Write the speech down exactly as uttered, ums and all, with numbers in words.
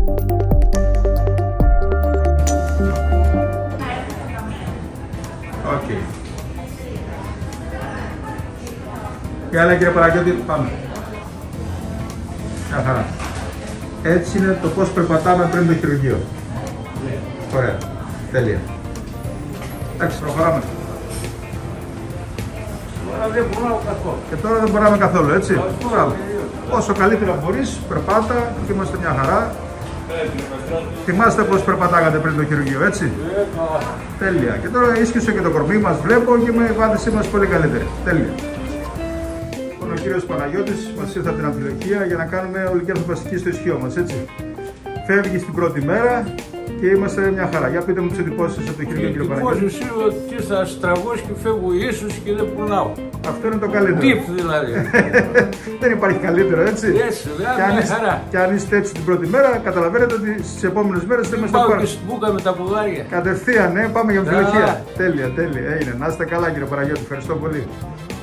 Okay. Και άλλα κύριε Παναγιώτη, πάμε. Μια χαρά. Έτσι είναι το πώς περπατάμε πριν το χειρουργείο. Ωραία. Τέλεια. Εντάξει, προχωράμε. Τώρα δεν μπορώ καθόλου. Και τώρα δεν μποράμε καθόλου, έτσι. Μπράβο. Όσο καλύτερα μπορείς, περπάτα και είμαστε μια χαρά. Θυμάστε πώς περπατάγατε πριν το χειρουργείο, έτσι. Τέλεια. Και τώρα ίσχυσε και το κορμί μας, βλέπω, και με η βάθησή μας πολύ καλύτερη. Τέλεια. Ο κύριος Παναγιώτης μας ήρθε από την αμφιλοχεία για να κάνουμε ολική αρθροπλαστική στο ισχύο μας, έτσι. Φεύγει στην πρώτη μέρα και είμαστε μια χαρά. Για πείτε μου τις εντυπώσεις σας από το χειρουργείο, κύριε Παναγιώτη. Οι εντυπώσεις είναι ότι θα στραβώσει και φεύγω ίσως και δεν πουλάω. Αυτό είναι το καλύτερο. Τύπ δηλαδή. Δεν υπάρχει καλύτερο, έτσι. Έτσι, δηλαδή, μια χαρά. Και αν είστε έτσι την πρώτη μέρα, καταλαβαίνετε ότι στις επόμενες μέρες δεν είμαστε Πάω και στην μπούκα με τα ποδάρια. Κατευθείαν, ναι, πάμε για αμφιλοχεία. Τέλεια, τέλεια. Έγινε. Να είστε καλά, κύριε Παναγιώτη. Ευχαριστώ πολύ.